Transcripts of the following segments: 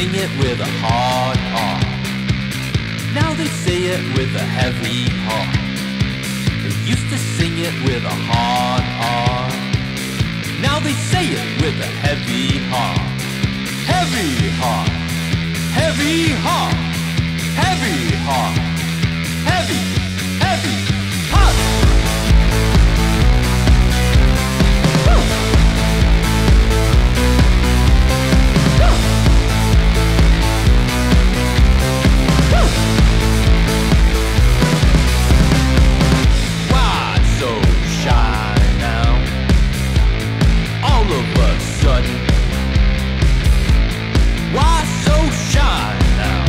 sing it with a hard R. Now they say it with a heavy heart. They used to sing it with a hard R. Now they say it with a heavy heart. Heavy heart. Heavy heart. Heavy heart. Heavy, heavy heart. Why so shy now? All of a sudden. Why so shy now?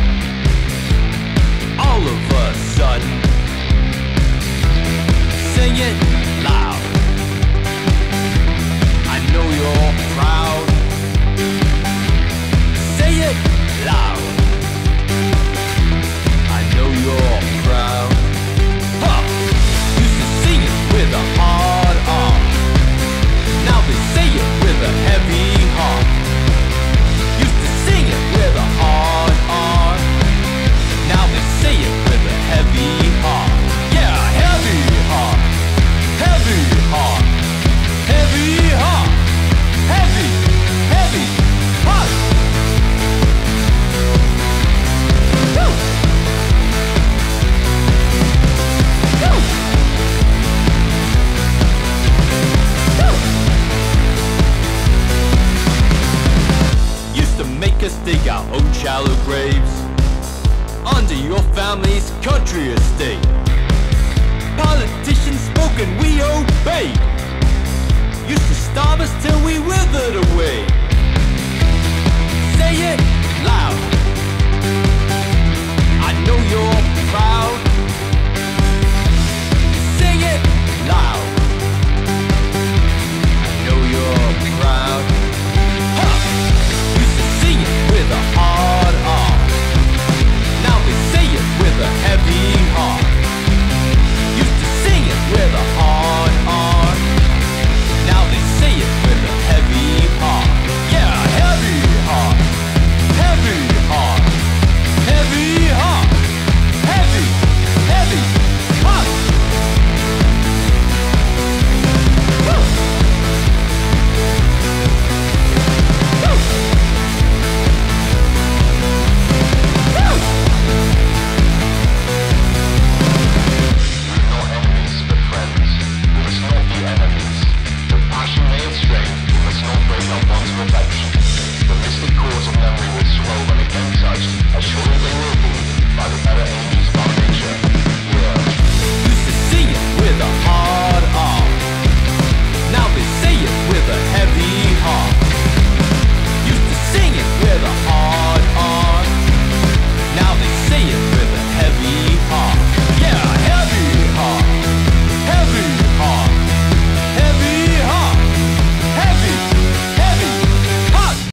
All of a sudden. Sing it loud. I know you're proud. Say it loud. I know you're proud. Huh! Used to sing it with a hard R. Now they say it with a heavy heart. Used to sing it with a hard R. Now they say it with a heavy heart. Yeah, heavy heart. Heavy heart. Heavy heart. Heavy, heavy heart. Woo! Woo! Woo! Used to make us dig our own shallow graves under your family's country estate. Politicians spoke and we obeyed. Used to starve us till we withered away. Say it